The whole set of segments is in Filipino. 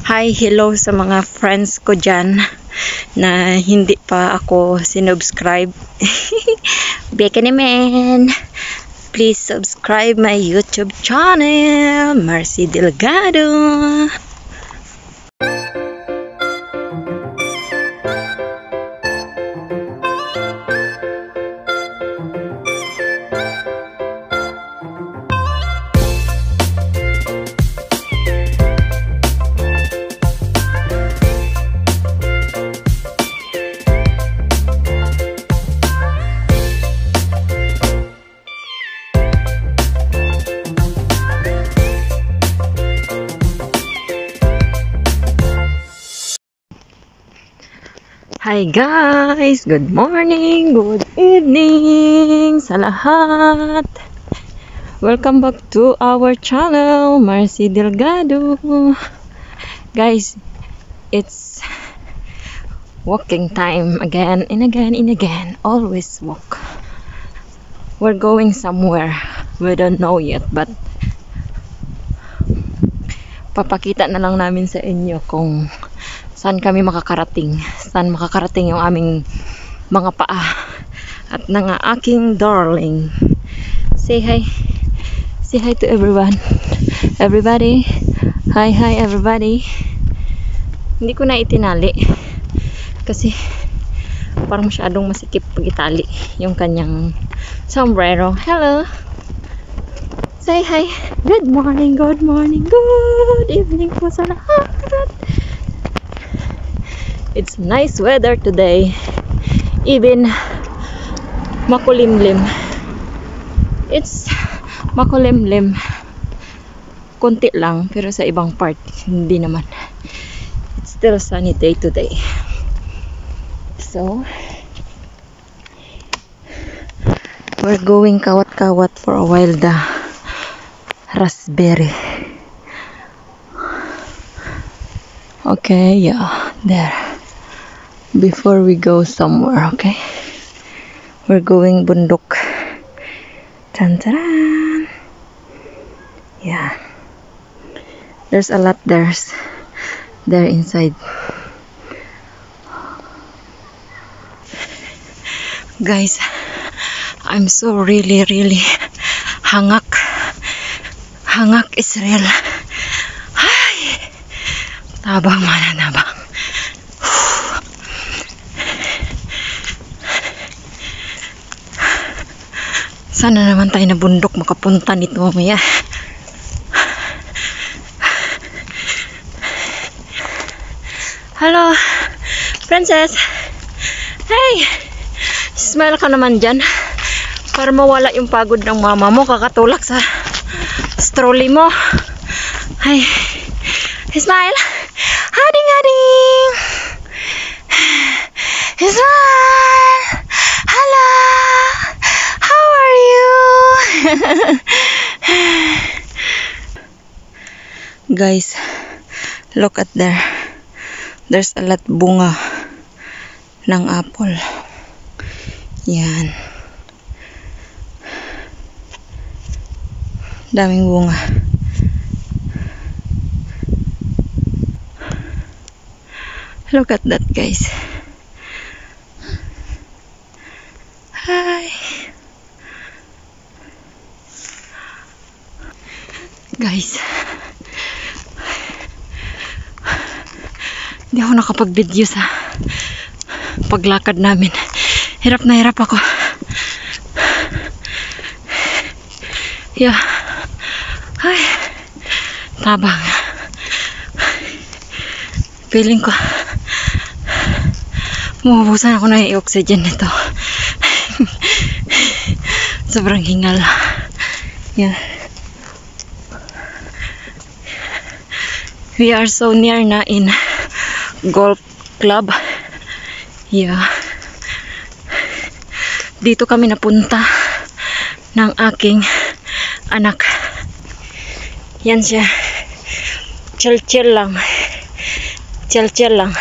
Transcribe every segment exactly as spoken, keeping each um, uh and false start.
Hi, hello sa mga friends ko dyan na hindi pa ako sinubscribe. Beka naman. Please subscribe my YouTube channel, Marcy Delgado. Hi guys! Good morning! Good evening sa lahat! Welcome back to our channel, Marcy Delgado. Guys, it's walking time again and again and again. Always walk. We're going somewhere. We don't know yet, but papakita na lang namin sa inyo kung saan kami makakarating, saan makakarating yung aming mga paa at ng aking darling. Say hi. Say hi to everyone. Everybody. Hi, hi everybody. Hindi ko na itinali kasi parang masyadong masikip pag itali yung kanyang sombrero. Hello. Say hi. Good morning, good morning, good evening po sa lahat. It's nice weather today. Even makulimlim. It's makulimlim. Kunti lang, pero sa ibang part hindi naman. It's still sunny day today. So we're going kawat-kawat for a while the raspberry. Okay, yeah, there. Before we go somewhere, okay? We're going bundok. Tan-taran! Yeah. There's a lot there's there inside. Guys, I'm so really, really hangak. Hangak is real. Ay! Tabang mana tabang. Sana naman tayo na bundok makapunta nito mamaya. Hello, princess. Hey, smile ka naman dyan para mawala yung pagod ng mama mo kakatulak sa strolley mo. Hey, smile. Hading hading. Smile. Hello. How are you? Guys, look at there. There's a lot bunga ng apple. Yan. Daming bunga. Look at that, guys. Hi. Guys, hindi ako nakapag-video sa paglakad namin. Hirap na hirap ako. Yeah. Ay, tabang. Feeling ko maubusan ako ng oxygen nito. Sobrang hingal. Yeah. We are so near na in golf club. Yeah. Dito kami napunta ng aking anak. Yan siya. Chill-chill lang. Chill-chill lang.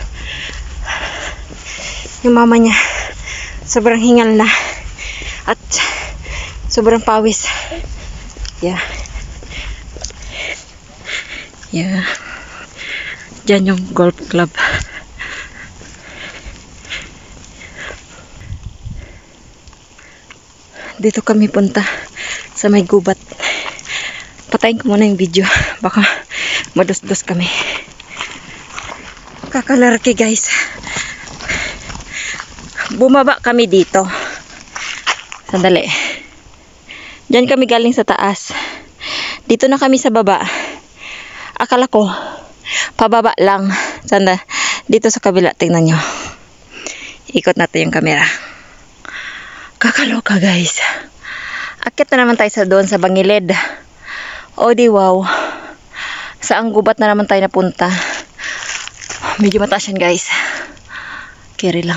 Yung mama niya sobrang hingal na at sobrang pawis. Yeah. Yeah. Diyan yung golf club. Dito kami punta sa may gubat. Patayin ko muna yung video. Baka madusdos kami. Kakalarki guys. Bumaba kami dito. Sandali. Diyan kami galing sa taas. Dito na kami sa baba. Akala ko pababa lang. Sanda. Dito sa kabila. Tingnan nyo. Ikot natin yung camera. Kakaloka guys. Akit na naman tayo sa doon sa bangilid. O di wow. Saang gubat na naman tayo napunta. Medyo mataas yan guys. Carry lang.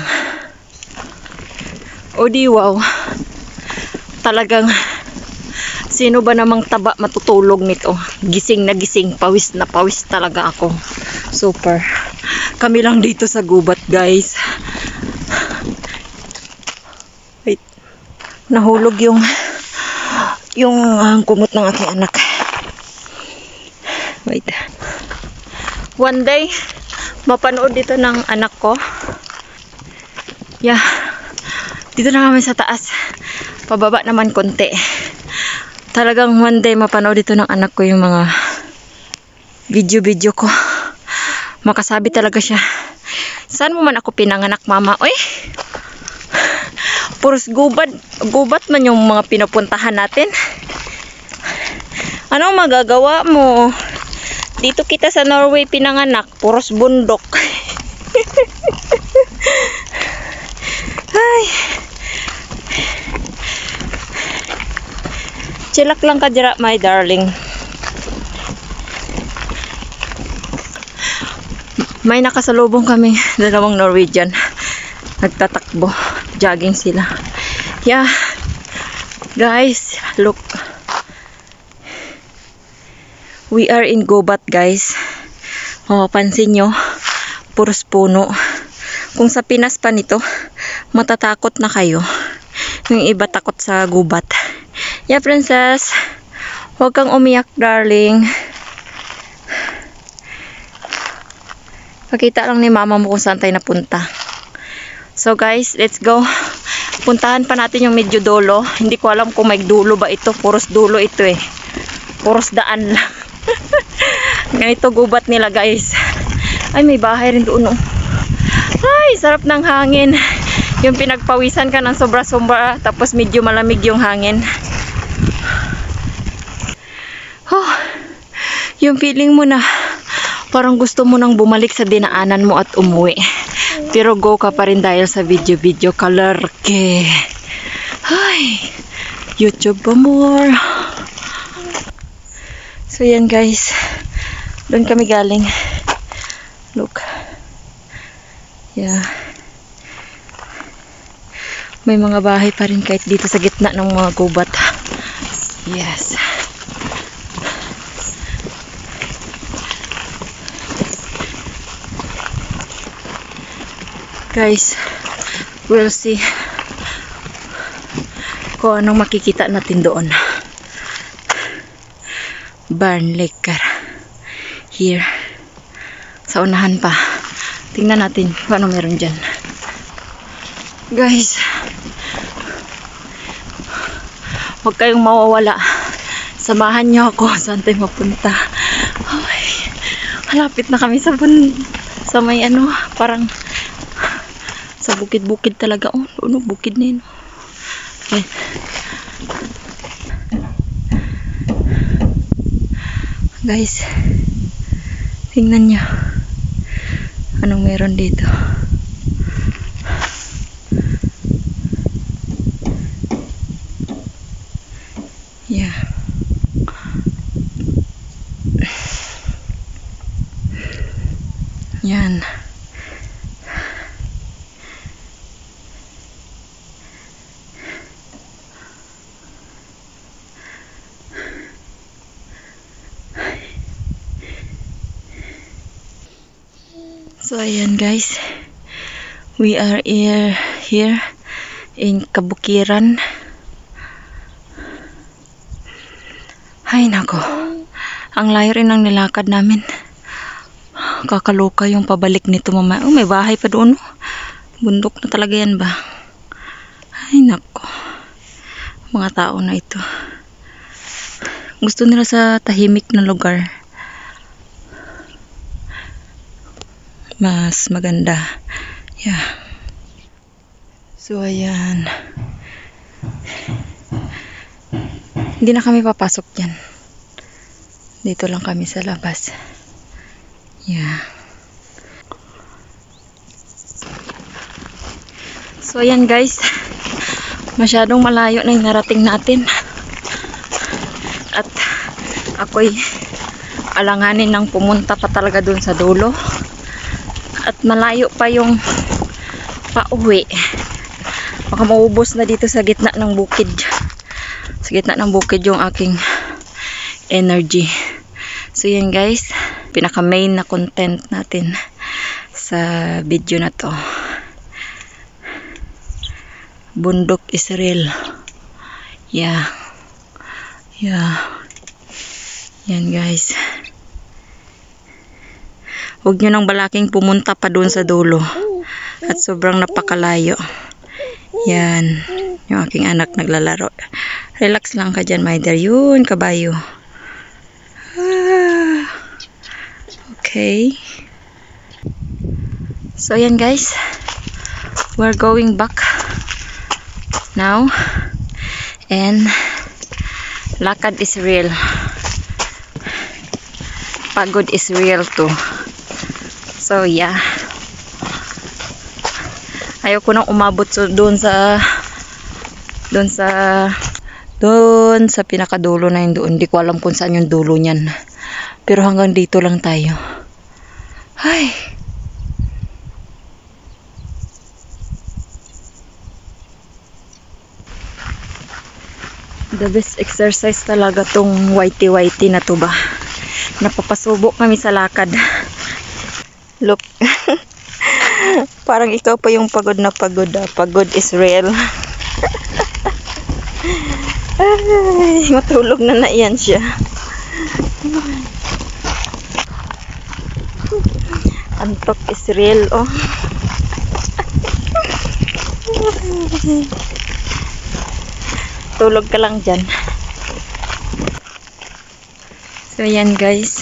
O di wow. Talagang sino ba namang taba matutulog nito? Gising na gising. Pawis na pawis talaga ako. Super. Kami lang dito sa gubat guys. Wait. Nahulog yung yung uh, kumot ng aking anak. Wait. One day, mapanood dito ng anak ko. Yeah. Dito na kami sa taas. Pababa naman konti. Talagang one day mapanood dito ng anak ko yung mga video-video ko. Makasabi talaga siya. Saan mo man ako pinanganak, mama? Oy! Puros gubat. Gubat man yung mga pinupuntahan natin. Anong magagawa mo? Dito kita sa Norway pinanganak. Puros bundok. Ay. Chilak lang ka dira, my darling. May nakasalubong kami, dalawang Norwegian. Nagtatakbo, jogging sila. Yeah. Guys, look. We are in Gubat, guys. Mapapansin nyo, puros puno. Kung sa Pinas pa nito, matatakot na kayo. Yung iba takot sa gubat. Yeah, princess. Huwag kang umiyak, darling. Pakita lang ni mama mo kung saan tayo napunta. So guys, let's go. Puntahan pa natin yung medyo dulo. Hindi ko alam kung may dulo ba ito. Puros dulo ito eh. Puros daan lang. Ganito gubat nila guys. Ay, may bahay rin doon. Oh. Ay, sarap ng hangin. Yung pinagpawisan ka ng sobra-sobra. Tapos medyo malamig yung hangin. Oh, yung feeling mo na parang gusto mo nang bumalik sa dinaanan mo at umuwi. Pero go ka pa rin dahil sa video-video kalarke. Ay, YouTube pa more. So yan guys, doon kami galing. Look. Yeah. May mga bahay pa rin kahit dito sa gitna ng mga gubat. Yes. Guys, we'll see kung anong makikita natin doon. Barnlekker. Here. Sa unahan pa. Tingnan natin kung ano meron dyan. Guys, huwag kayong mawawala. Samahan nyo ako saan tayo mapunta. Ay, malapit na kami sa bun sa may ano, parang sa bukid-bukid talaga. Oh, ano, bukid na yun. Okay. Guys, tingnan nyo anong meron dito. Yeah. Yan. So ayan guys, we are here, here in Kabukiran. Ay nako, ang layo rin ng nilakad namin. Nakakaloka yung pabalik nito mama. Oh, may bahay pa doon. Bundok na talaga yan ba? Ay nako. Mga tao na ito. Gusto nila sa tahimik na lugar. Mas maganda. Yeah. So ayan. Hindi na kami papasok dyan. Dito lang kami sa labas. Yeah. So ayan guys. Masyadong malayo na yung narating natin. At ako'y alanganin ng pumunta pa talaga dun sa dulo. At malayo pa yung pauwi. Baka maubos na dito sa gitna ng bukid. Sa gitna ng bukid yung aking energy. So yan guys, pinaka main na content natin sa video na to. Bundok Israel. Yeah. Yeah. Yan guys. Huwag nyo nang balaking pumunta pa doon sa dulo. At sobrang napakalayo. Yan. Yung aking anak naglalaro. Relax lang ka dyan, my dear. Yun, kabayo. Ah. Okay. So, yan guys. We're going back now. And lakad is real. Pagod is real too. So, yeah. Ayoko nang umabot so, doon sa doon sa doon sa pinakadulo na yun doon. Hindi ko alam kung saan yung dulo niyan. Pero hanggang dito lang tayo. Ay. The best exercise talaga tong whitey-whitey na to ba. Napapasubo kami sa lakad. Look. Parang ikaw pa yung pagod na pagod. Ah. Pagod is real. Ay, matulog na na yan siya. Antok is real, oh. Tulog ka lang dyan. So, yan guys.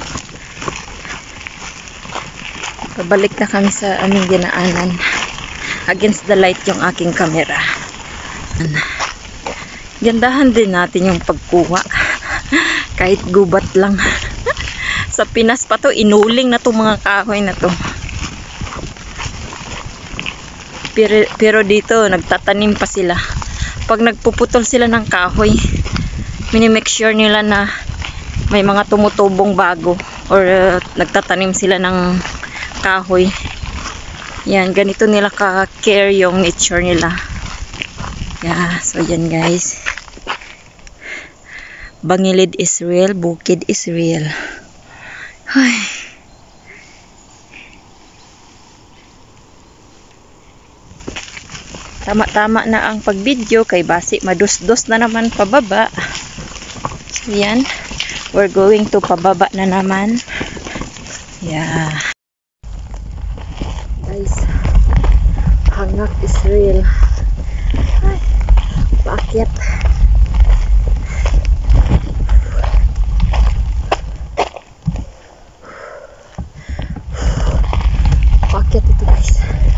Pabalik na kami sa aming dinaanan. Against the light yung aking camera. Gandahan din natin yung pagkuha. Kahit gubat lang. Sa Pinas pa to, inuling na to mga kahoy na to. Pero, pero dito, nagtatanim pa sila. Pag nagpuputol sila ng kahoy, minimake sure nila na may mga tumutubong bago. Or uh, nagtatanim sila ng kahoy. Yan, ganito nila ka-care yung nature nila. Yeah, so yan guys. Bangilid is real, bukid is real. Ay. Tama-tama na ang pag-video kay basi madus-dos na naman pababa. So yan, we're going to pababa na naman. Yeah. Guys, hangak is real. Ay, paakyat. Paakyat ito guys.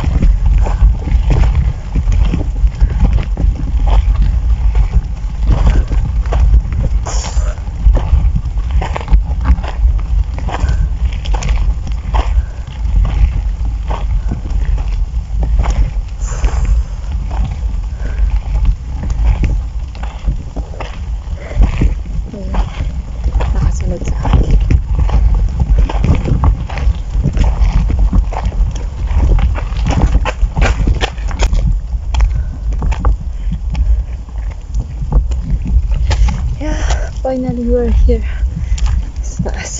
Finally, we're here. Sa taas.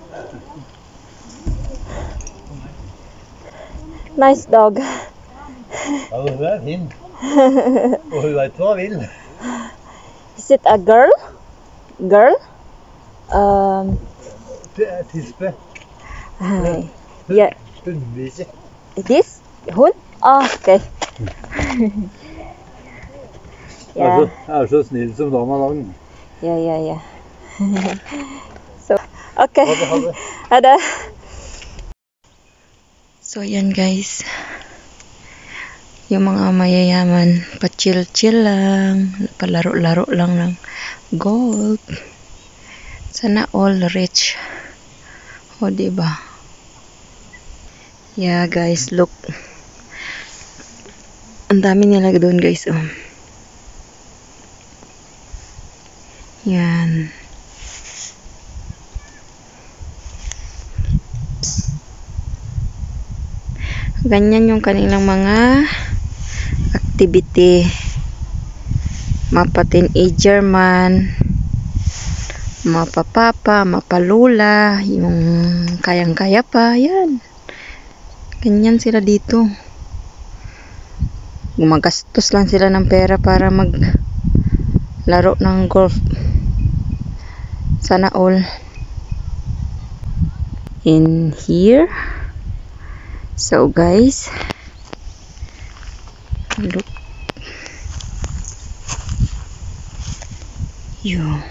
Nice dog. Ja, hun er fin. Og hun vet hva hun vil. Is it a girl? Girl? Um, Tispe. uh, yeah. Hundvise. It is? Hund? Oh, okay. Jeg er Yeah, så, jeg er så snill som dama lang. yeah, yeah, yeah. So, okay. Ha det, ha det. Ada. So, yan guys. Yung mga mayayaman, pa-chill-chill lang, palaro-laro lang ng golf. Sana all rich. O, diba? Yeah, guys, look. Ang dami nila doon, guys, oh. Yan. Ganyan yung kanilang mga activity. Mapa-teenager man, mapapapa, mapalula, yung kayang-kaya pa, yan. Ganyan sila dito. Gumagastos lang sila ng pera para maglaro ng golf. Sana all. In here. So guys, look. You.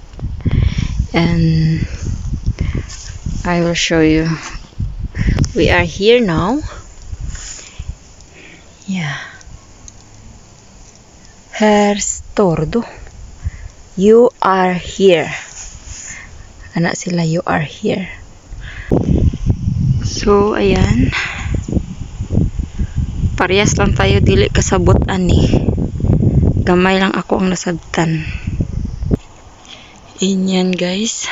And I will show you. We are here now. Yeah. Herr Stordo. You are here. Anak sila, you are here. So, ayan. Parehas lang tayo, dili kasabot ani. Gamay lang ako ang nasabtan. Inyan guys.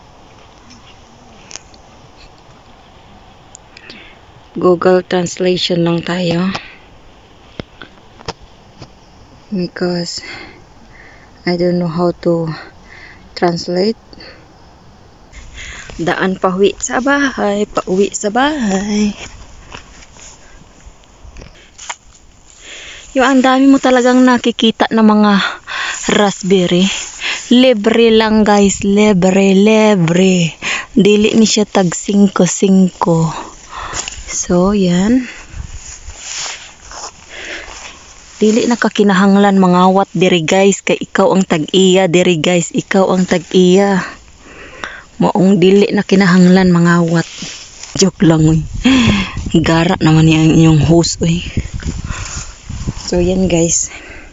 Google Translation lang tayo. Because I don't know how to translate. Daan pauwi sa bahay, pauwi sa bahay. Yung ang dami mo talagang nakikita na mga raspberry. Libre lang guys, libre, libre. Dili ni siya tag singko singko. So, yan. Dili na kakinahanglan mangawat diri guys, kay ikaw ang tag-iya diri guys, ikaw ang tag-iya. Maong dili na kinahanglan mangawat. Joke lang uy. Gara naman yung inyong host uy. So yan guys.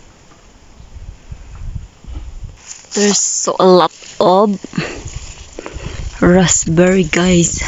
There's so a lot of raspberry guys.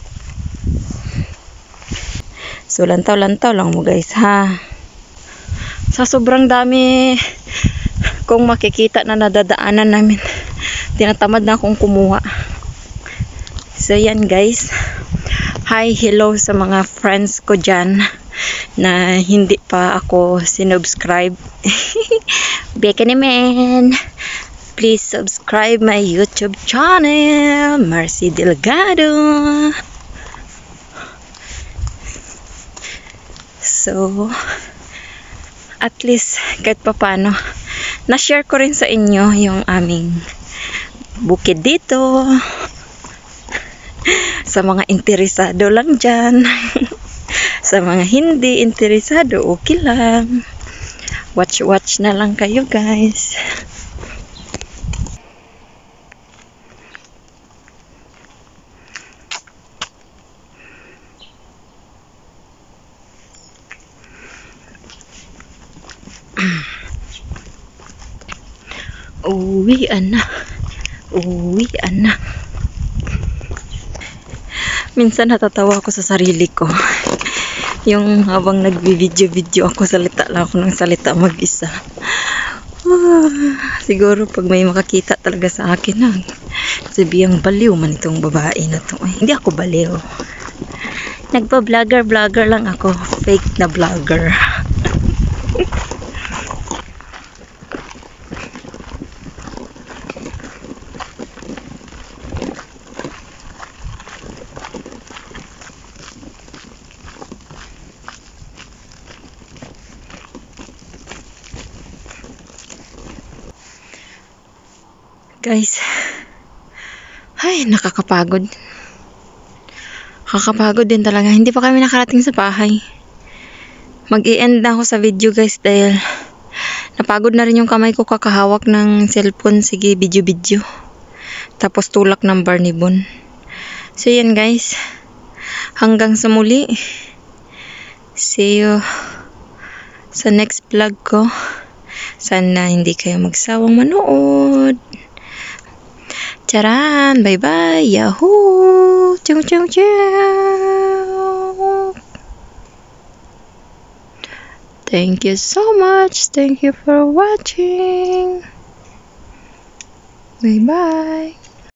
So lantaw-lantaw lang mo guys ha. Sa sobrang dami kung makikita na nadadaanan namin, tinatamad na akong kumuha. So yan guys. Hi, hello sa mga friends ko dyan na hindi pa ako sinubscribe. Beka naman. Please subscribe my YouTube channel, Marcy Delgado. So, at least kahit papano, na-share ko rin sa inyo yung aming bukid dito. Sa mga interesado lang dyan. Sa mga hindi interesado, okay lang. Watch-watch na lang kayo guys. Uwi anak. Uwi anak. Minsan natatawa ako sa sarili ko. Yung habang nagbi-video-video ako, salita lang ako ng salita mag-isa. Ah, siguro pag may makakita talaga sa akin, ah, sabihang baliw man itong babae na to. Ay, hindi ako baliw. Nagpa-vlogger-vlogger lang ako. Fake na vlogger. Guys, ay, nakakapagod. Nakakapagod din talaga. Hindi pa kami nakarating sa bahay. Mag-i-end na ako sa video guys dahil napagod na rin yung kamay ko kakahawak ng cellphone. Sige, video-video. Tapos tulak ng Barnibon. So yan guys. Hanggang sa muli. See you sa next vlog ko. Sana hindi kayo magsawang manood. Charan! Bye-bye! Yahoo! Chung chung chung! Thank you so much. Thank you for watching. Bye-bye.